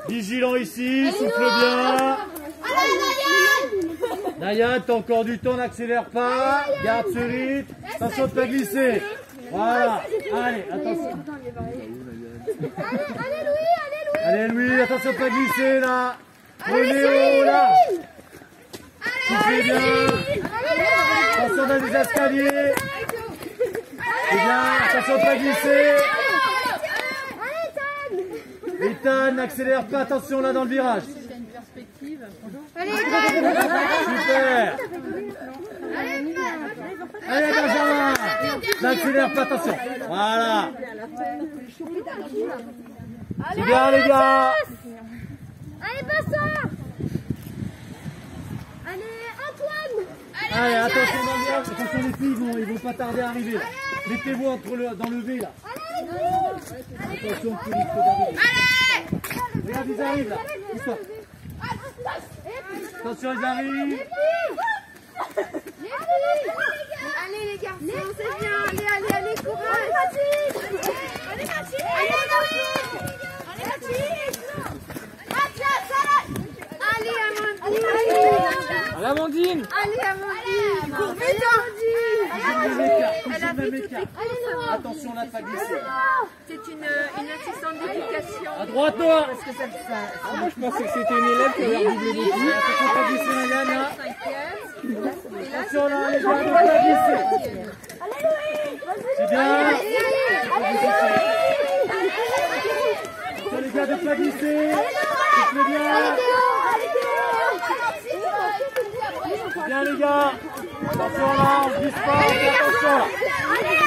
Vigilant ici, souffle bien. Nayan, t'as encore du temps, n'accélère pas. Garde ce rythme. Attention de pas glisser. Voilà. Allez, attention. Allez Louis, attention de pas glisser là. Prenez haut là. Soufflez bien. Attention dans les escaliers. C'est bien, attention de pas glisser. Ethan, n'accélère pas, attention là dans le virage. Super. Allez Benjamin, n'accélère pas, attention. Voilà. C'est bien les gars. Allez, passons. Allez, Antoine. Allez, attention dans le virage, attention les filles, ils vont pas tarder à arriver. Mettez-vous dans le V là. Attention, Philippe, d'arriver. Regarde, ils arrivent là. Ils sortent. Attention, ils arrivent. Allez les garçons, c'est bien. Allez, courage. Allez Mathilde. Allez Mathilde. Allez Amandine. Allez Amandine. Cours vite Amandine. Attention là, pas glisser. C'est une assistante d'éducation. À droite, Noah. Moi je pensais que c'était une élève qui avait redoublé beaucoup. Attention, pas glisser, Nayan là. Attention là, les gars, ne pas glisser. C'est bien. Attention les gars, de pas glisser. C'est bien. C'est bien les gars. Attention là, on ne glisse pas. Attention.